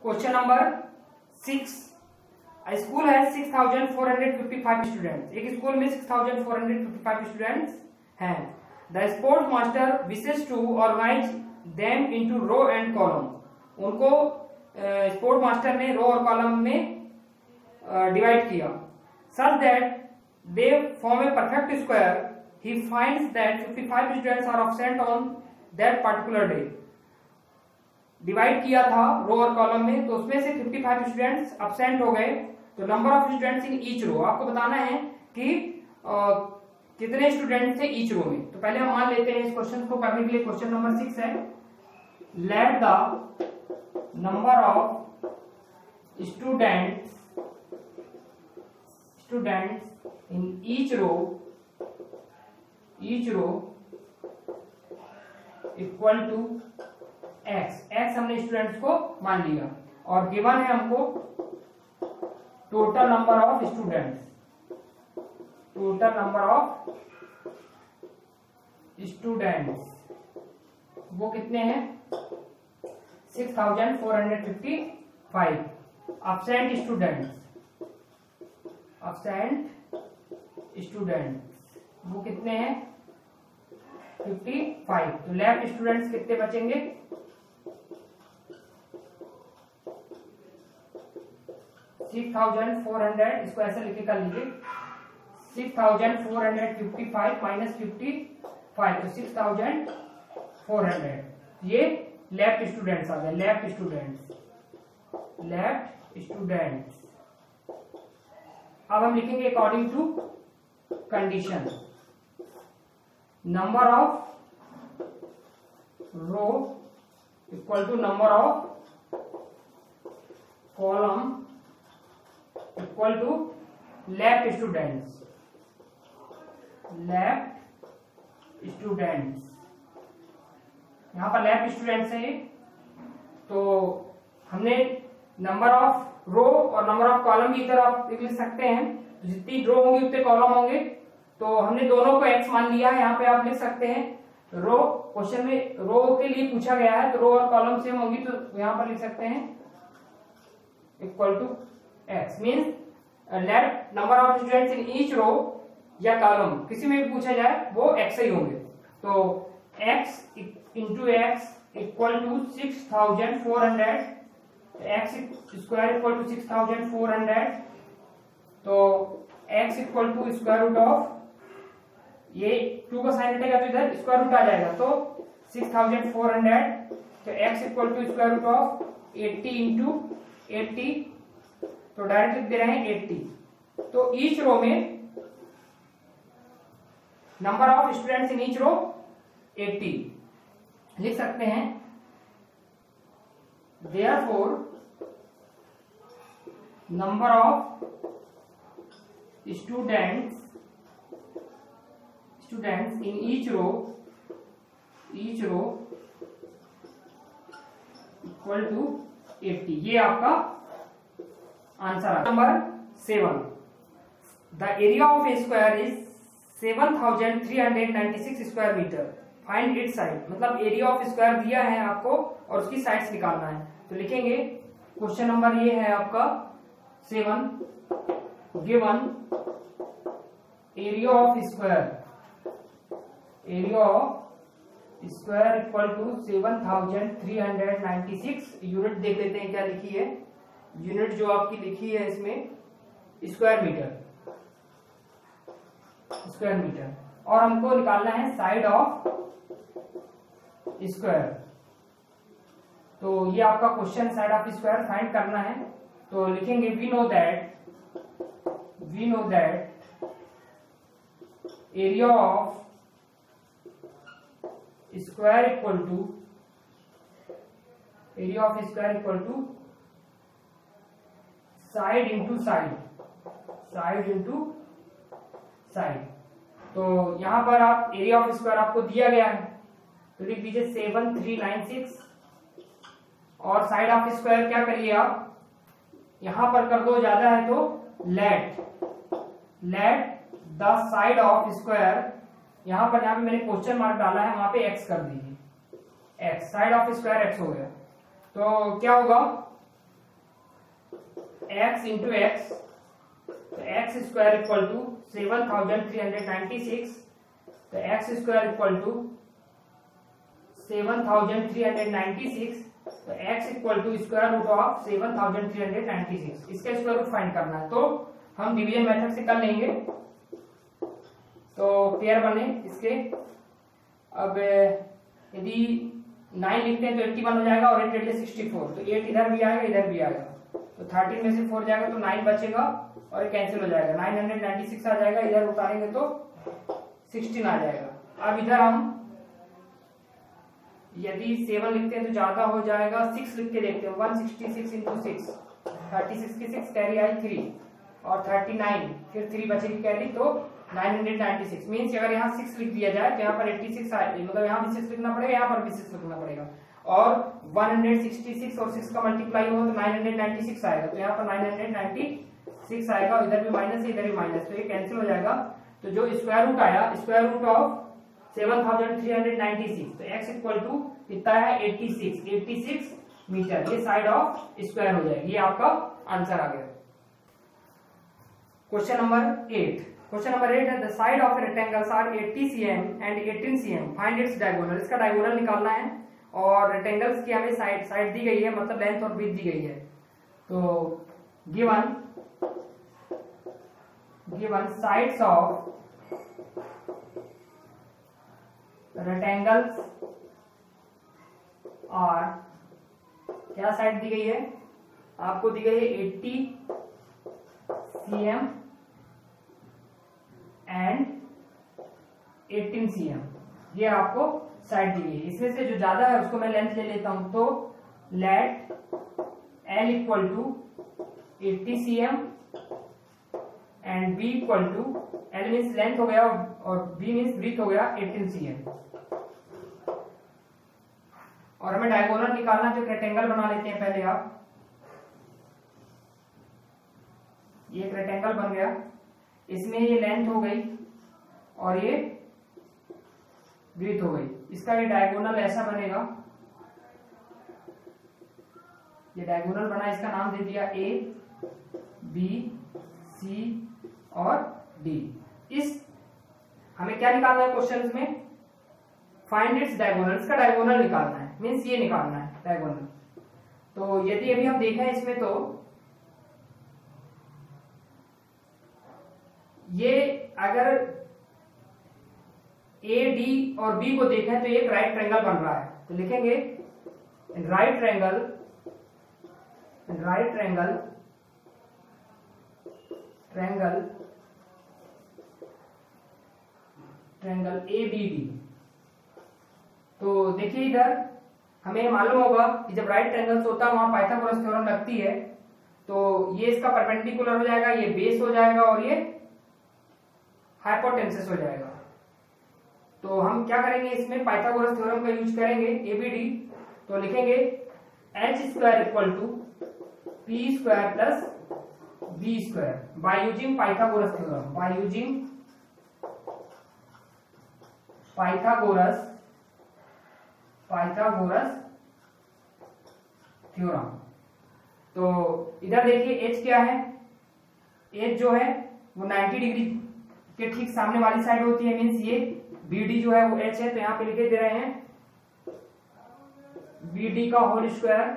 Question number 6। School है 6455 students. एक school में 6455 स्टूडेंट्स हैं। The sports master wishes to organize them into row and column. उनको sports master ने row और कॉलम में डिवाइड किया। Such that they form a perfect square. He finds that 55 students are absent on that particular day. Divide किया था रो और column में, तो उसमें से 55 स्टूडेंट्स absent हो गए। तो number of students in each row आपको बताना है कि कितने स्टूडेंट थे ईच रो में। तो पहले हम मान लेते हैं इस क्वेश्चन को करने के लिए। क्वेश्चन नंबर 6 है, let the number of students in each row equal to X हमने स्टूडेंट्स को मान लिया, और गिवन है हमको टोटल नंबर ऑफ स्टूडेंट्स वो कितने हैं 6455। absent स्टूडेंट्स वो कितने हैं 55। तो लेफ्ट स्टूडेंट्स कितने बचेंगे 6400। इसको ऐसे लिखे कर लीजिए 6455 माइनस 55 तो 6400। ये लेफ्ट स्टूडेंट्स आ गए। लेफ्ट स्टूडेंट्स अब हम लिखेंगे according to condition. Number of row equal to number of column equal to left students. यहां पर लेफ्ट स्टूडेंट्स है, तो हमने नंबर ऑफ रो और नंबर ऑफ कॉलम भी इधर आप लिख सकते हैं। तो जितनी रो होंगी उतने कॉलम होंगे। तो हमने दोनों को एक्स मान लिया है। यहाँ पे आप लिख सकते हैं रो, क्वेश्चन में रो के लिए पूछा गया है, तो रो और कॉलम सेम होगी, तो यहाँ पर लिख सकते हैं equal to X. Means let number of students in each row या कॉलम किसी में भी पूछा जाए वो एक्स ही होंगे। तो X into X equal to 6400। X square equal to 6400। तो X equal to square root of, ये 2 का साइन हटेगा तो इधर स्क्वायर रूट आ जाएगा, तो 6400। तो X equal to square root of 80 into 80। तो डायरेक्ट लिख दे रहे हैं 80। तो ईच रो में number of students in each row 80 लिख सकते हैं। Therefore number of students in each row equal to 80। ये आपका आंसर है। Number 7, the area of a square is 7396 square metre. Find its side. मतलब एरिया ऑफ स्क्वायर दिया है आपको और उसकी साइड्स निकालना है। तो लिखेंगे क्वेश्चन नंबर ये है आपका 7, given area of square equal to 7396। Unit देख लेते हैं क्या लिखी है। यूनिट जो आपकी लिखी है इसमें स्क्वायर मीटर, और हमको निकालना है साइड ऑफ स्क्वायर। तो ये आपका question, side of square find करना है। तो लिखेंगे we know that area of square equal to side into side. तो यहां पर आप एरिया ऑफ स्क्वायर आपको दिया गया है, तो लिख दीजिए 7396। और साइड ऑफ स्क्वायर क्या करिए आप यहां पर कर दो, ज्यादा है तो let the side of square. यहां पे मैंने क्वेश्चन मार्क डाला है, वहां पे एक्स कर दीजिए। X side of square X हो गया। तो क्या होगा x इंटू एक्स, तो एक्स स्क्वायर इक्वल टू 7396, तो एक्स स्क्वायर इक्वल टू 7396, तो x equal to square root of 7396, इसका स्क्वायर रूट फाइंड करना है। तो हम डिवीजन मेथड से कर लेंगे, तो पेयर बने इसके। अब यदि 9 लिखते हैं तो 81 हो जाएगा और 8 रेडियस 64, तो 8 इधर भी आएगा इधर भी आएगा, तो 13 में से 4 जाएगा तो 9 बचेगा और ये कैंसिल हो जाएगा, 996 आ जाएगा, इधर उतारेंगे तो 16 आ जाएगा। अब इधर हम यदि 7 लिखते हैं तो ज्यादा हो जाएगा, 6 लिख के देखते हैं, 166 इंटू 6, 36 की 6 कैरी आई 3 और 39 फिर 3 बचेगी कैरी, तो 996 मीन्स अगर यहाँ 6 लिख दिया जाए तो यहाँ पर 86 आए, मतलब यहाँ भी 6 लिखना पड़ेगा, यहाँ पर भी 6 लिखना पड़ेगा, और 166 और 6 का मल्टीप्लाई हो तो 996 आएगा, तो यहाँ पर 996 आएगा, इधर भी माइनस है इधर भी माइनस, तो ये कैंसिल हो जाएगा। तो जो स्क्वायर रूट आया, स्क्वायर रूट ऑफ 7396, तो x इक्वल टू कितना है 86 मीटर, ये साइड ऑफ स्क्वायर हो जाएगी, ये आपका आंसर आ गया। क्वेश्चन नंबर 8 है the side of rectangles are 80 cm and 18 cm, find its diagonal, इसका डायगोनल निकालना है, और रेक्टेंगल्स की हमें साइड दी गई है, मतलब लेंथ और विड्थ दी गई है। तो गिवन साइड्स ऑफ रेक्टेंगल्स और क्या साइड दी गई है आपको, दी गई है 80 cm एंड 18 cm, ये आपको साइड दी गई है। इसमें से जो ज्यादा है उसको मैं लेंथ ले लेता हूं, तो let L equal to 80 cm and B equal to, L means length हो गया और B मीन्स ब्रीथ हो गया 18 cm, और हमें डायगोनल निकालना, जो रेक्टेंगल बना लेते हैं पहले आप, ये एक रेक्टेंगल बन गया, इसमें ये लेंथ हो गई और ये ब्रीथ हो गई, इसका ये डायगोनल ऐसा बनेगा, ये डायगोनल बना, इसका नाम दे दिया A, B, C और D। इस हमें क्या निकालना है क्वेश्चन में, फाइंड इट्स डायगोनल, इसका डायगोनल निकालना है, मीन्स ये निकालना है डायगोनल। तो यदि अभी हम देखें इसमें, तो ये अगर A, D और B को देखें तो एक राइट ट्रायंगल बन रहा है, तो लिखेंगे राइट ट्रायंगल ABD। तो देखिए इधर हमें मालूम होगा कि जब राइट ट्रायंगल्स होता है वहां पाइथागोरस थ्योरम लगती है, तो ये इसका परपेंडिकुलर हो जाएगा, ये बेस हो जाएगा और ये हाइपोटेन्सिस हो जाएगा। तो हम क्या करेंगे, इसमें पाइथागोरस थ्योरम का यूज करेंगे ABD, तो लिखेंगे h square equal to p square plus b square by using Pythagoras theorem, by using Pythagoras theorem. तो इधर देखिए h क्या है, h जो है वो 90 डिग्री के ठीक सामने वाली साइड होती है, मीन्स ये BD जो है वो h है, तो यहाँ पे लिखे दे रहे हैं BD का होल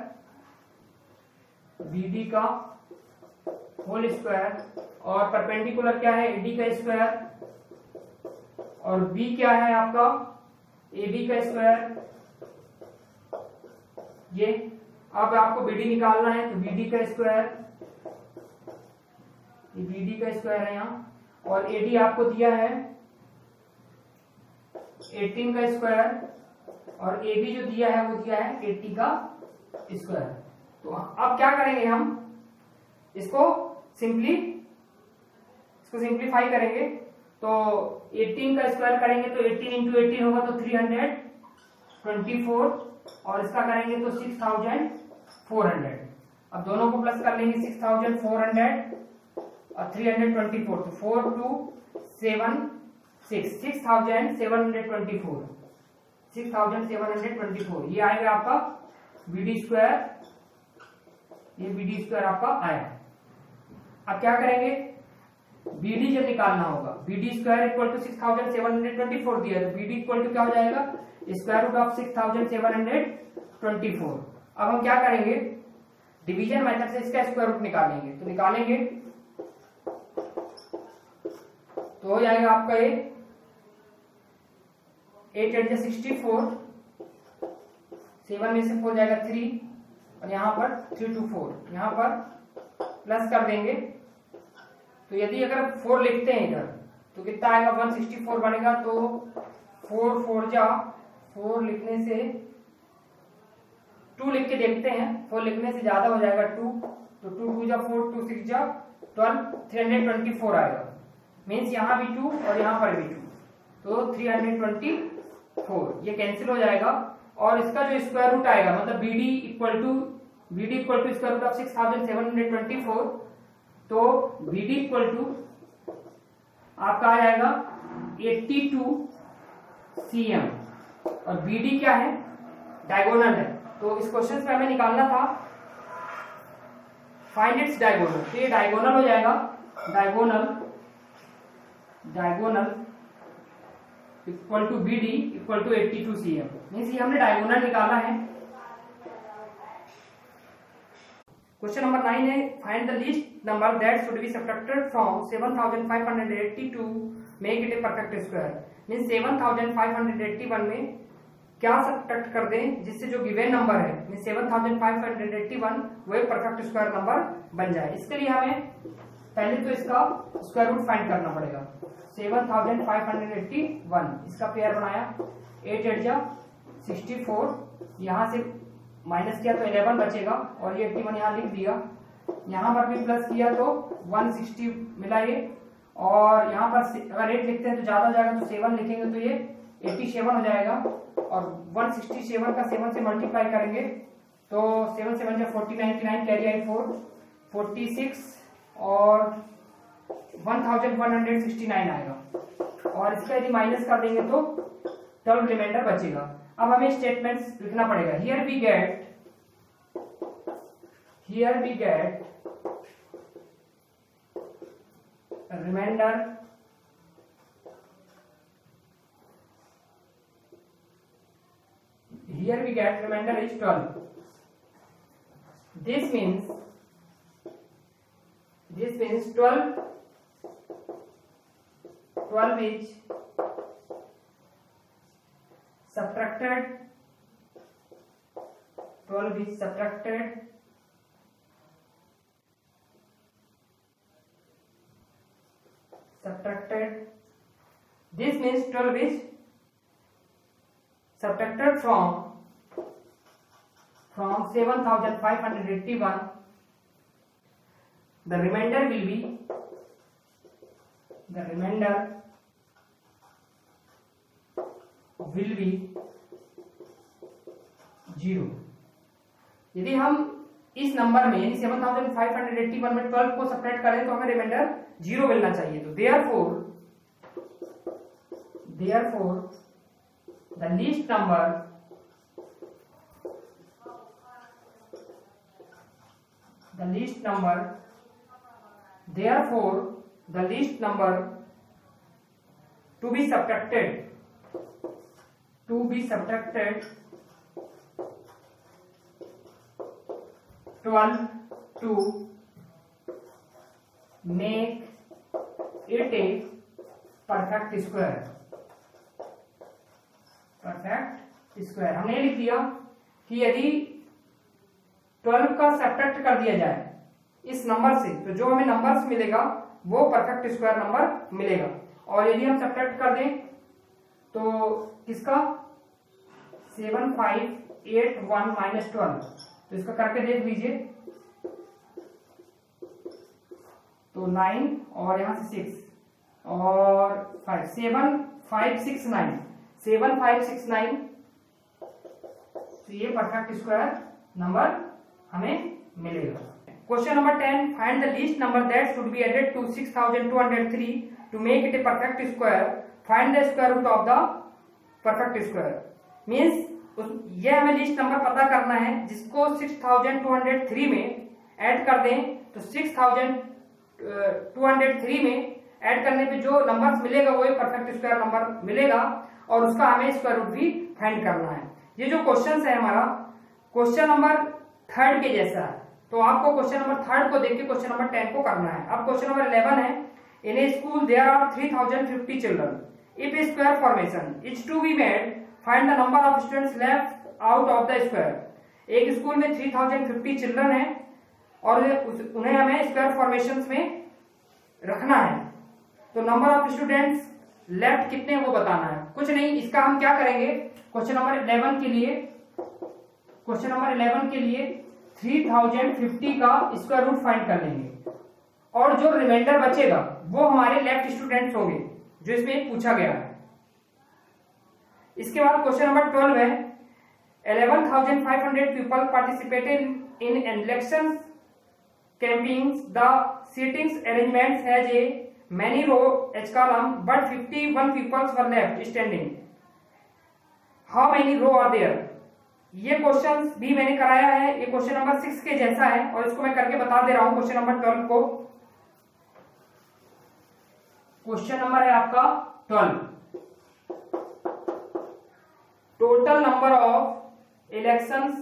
स्क्वायर, और परपेंडिकुलर क्या है AD का स्क्वायर, और B क्या है आपका AB का स्क्वायर। ये अब आपको BD निकालना है, तो BD का स्क्वायर, ये BD का स्क्वायर है यहाँ, और AD आपको दिया है 18 का स्क्वायर, और AB जो दिया है वो दिया है 80 का स्क्वायर। तो अब क्या करेंगे, हम इसको सिंप्लीफाई करेंगे, तो 18 का स्क्वायर करेंगे तो 18 इंटू 18 होगा तो 324, और इसका करेंगे तो 6400। अब दोनों को प्लस कर लेंगे, 6400 और 324, तो 6724 ये आएगा आपका BD स्क्वायर, ये BD स्क्वायर आपका आया। अब क्या करेंगे, BD जब निकालना होगा, BD स्क्वायर इक्वल टू 6724 दिया, तो BD इक्वल टू क्या हो जाएगा, स्क्वायर रूट ऑफ 6724। अब हम क्या करेंगे, डिवीजन मेथड से इसका स्क्वायर रूट निकालेंगे। तो निकालेंगे तो हो जाएगा आपका ये 8 8 64, 7 में से 4 जाएगा 3, और यहाँ पर 3 2 4, यहाँ पर प्लस कर देंगे। तो यदि अगर 4 लिखते हैं इधर तो कितना आएगा, 164 बनेगा। तो 4 4 जा 4 लिखने से 2 लिख के देखते हैं, 4 लिखने से ज्यादा हो जाएगा 2, तो 2 2 जा 4, 2 6 जा 12, 324 आएगा। मीन्स यहाँ भी 2 और यहाँ पर भी 2, तो 324 ये कैंसिल हो जाएगा। और इसका जो स्क्वायर रूट आएगा, मतलब BD equal to square root of 6724, तो BD इक्वल टू आपका आ जाएगा 82 cm, और BD क्या है, डायगोनल है। तो इस क्वेश्चन में हमें निकालना था फाइंड इट्स डायगोनल, तो ये डायगोनल हो जाएगा, diagonal equal to BD equal to 82 cm। Means ये हमने डायगोनल निकाला है। क्वेश्चन नंबर 9 है, find the least number that should be subtracted from 7580 to make it a perfect square. Means 7581 में क्या सब्ट्रैक्ट कर दें जिससे जो गिवन नंबर है, मीन्स 7581 वो एक परफेक्ट स्क्वायर नंबर बन जाए। इसके लिए हमें पहले तो इसका स्क्वायर रूट फाइंड करना पड़ेगा। 7581 इसका पेयर बनाया, 8 8 जा 64, यहाँ से माइनस किया तो 11 बचेगा, और ये 81 यहाँ लिख दिया। यहाँ पर भी प्लस किया तो 160 मिला ये, और यहाँ पर अगर 8 लिखते हैं तो ज्यादा हो जाएगा, तो 7 लिखेंगे तो ये 87 हो जाएगा। और 167 का 7 से मल्टीप्लाई करेंगे तो 7 7 जा 40, 99 कैरी आई 4, 46 और 1169 आएगा। और इसका यदि माइनस कर देंगे तो 12 रिमाइंडर बचेगा। अब हमें स्टेटमेंट्स लिखना पड़ेगा। Here we get remainder is 12. This means 12 is subtracted this means 12 is subtracted from 7581. The remainder will be 0. यदि हम इस नंबर में यानी 7581 में 12 को सब्ट्रैक्ट करें तो हमें रिमाइंडर 0 मिलना चाहिए। तो therefore the least number to be subtracted 12 to make it a perfect square। हमने लिख दिया कि यदि 12 का सब्ट्रैक्ट कर दिया जाए इस नंबर से तो जो हमें नंबर्स मिलेगा वो परफेक्ट स्क्वायर नंबर मिलेगा। और यदि हम सब्ट्रैक्ट कर दें तो किसका 7581 माइनस 12, तो इसका करके देख लीजिए तो 9 और यहाँ से 6 और 5 7569 तो ये परफेक्ट स्क्वायर नंबर हमें मिलेगा। Question number 10, find the least number that should be added to 6203 to make it a perfect square. Find the square root of the perfect square. Means ये हमें लिस्ट नंबर पता करना है जिसको 6203 में add कर दें तो 203 में ऐड करने पे जो नंबर्स मिलेगा वो एक परफेक्ट स्क्वायर नंबर मिलेगा और उसका हमें स्क्वायर रूट भी फाइंड करना है। ये जो क्वेश्चन है हमारा क्वेश्चन नंबर 3 के जैसा है, तो आपको क्वेश्चन नंबर 3 को देख के क्वेश्चन नंबर 10 को करना है। अब क्वेश्चन नंबर 11 है, in a school there are 3050 children, if a square formation is to be made, find the number of students left out of the square. एक स्कूल में 3050 चिल्ड्रन है और उन्हें हमें स्क्वायर फॉर्मेशन में रखना है, तो नंबर ऑफ स्टूडेंट्स लेफ्ट कितने वो बताना है। कुछ नहीं, इसका हम क्या करेंगे, क्वेश्चन नंबर 11 के लिए 3050 का स्क्वायर रूट फाइंड कर लेंगे और जो रिमाइंडर बचेगा वो हमारे लेफ्ट स्टूडेंट्स होंगे जो इसमें पूछा गया है। इसके बाद क्वेश्चन नंबर 12 है, 11,500 people participated in election campaigns, the seating arrangements has a many row each column, but 51 people were left standing. How many row are there? ये क्वेश्चन भी मैंने कराया है, ये क्वेश्चन नंबर 6 के जैसा है और इसको मैं करके बता दे रहा हूं। क्वेश्चन नंबर 12 को, क्वेश्चन नंबर है आपका 12, total number of elections,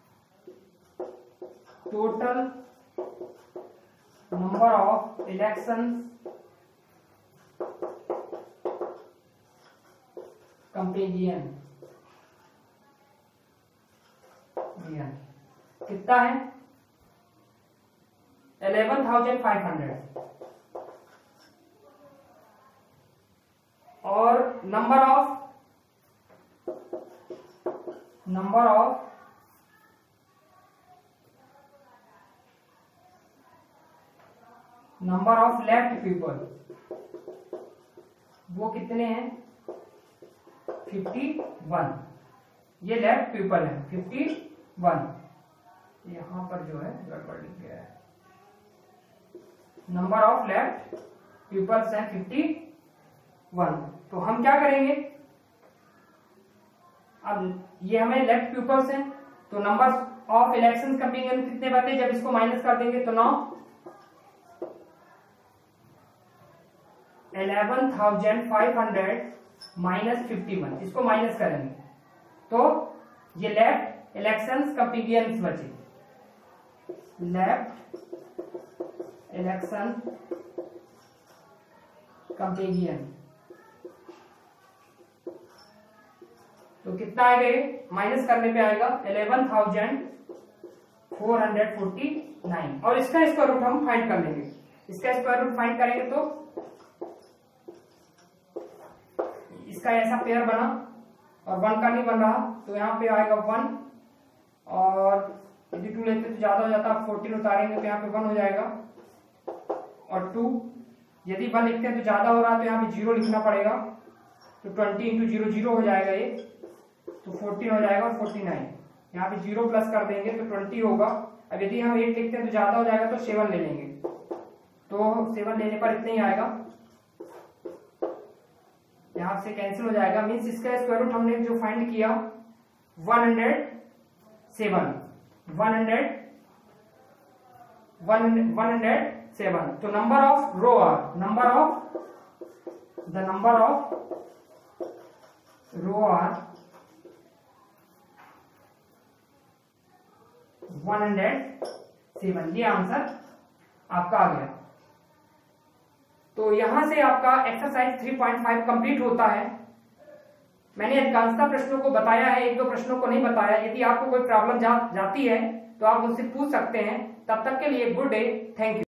total number of elections companion कितना है 11,500 और नंबर ऑफ लेफ्ट पीपल वो कितने हैं 51, ये लेफ्ट पीपल है 51, यहां पर जो है गड़बड़ लिख गया है, नंबर ऑफ लेफ्ट पीपल्स है 51। तो हम क्या करेंगे, अब ये हमें लेफ्ट पीपल्स हैं तो नंबर ऑफ इलेक्शन कंपेनियन कितने बचे, जब इसको माइनस कर देंगे तो 9, 11,500 माइनस 51, इसको माइनस करेंगे तो ये लेफ्ट इलेक्शंस कंपेनियंस बचे, लेफ्ट इलेक्शन कंपेनियन, तो कितना आएगा ये माइनस करने पे आएगा 11,449 और इसका स्क्वायर रूट हम फाइंड कर लेंगे। इसका स्क्वायर रूट फाइंड करेंगे तो इसका ऐसा पेयर बना और 1 का नहीं बन रहा तो यहाँ पे आएगा 1 और यदि 2 लेते तो ज्यादा हो जाता, 14 उतारेंगे तो यहाँ पे 1 हो जाएगा और 2, यदि 1 लिखते हैं तो ज्यादा हो रहा है तो यहाँ पे 0 लिखना पड़ेगा, तो 20 इंटू 0 0 हो जाएगा ये, तो 14 हो जाएगा 49, यहाँ पे 0 प्लस कर देंगे तो 20 होगा। अब यदि हम 8 लिखते हैं तो ज्यादा हो जाएगा तो 7 ले लेंगे, तो 7 लेने पर इतना ही आएगा, यहां से कैंसिल हो जाएगा। मींस इसका स्क्वायर रूट हमने जो फाइंड किया 107, तो number of row are, the number of row are 107, ये आंसर आपका आ गया। तो यहां से आपका एक्सरसाइज 3.5 कंप्लीट होता है। मैंने अधिकांशतः प्रश्नों को बताया है, 1-2 प्रश्नों को नहीं बताया। यदि आपको कोई प्रॉब्लम जाती है तो आप मुझसे पूछ सकते हैं। तब तक के लिए गुड डे, थैंक यू।